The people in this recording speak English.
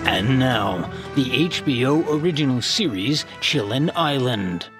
And now, the HBO original series Chillin' Island.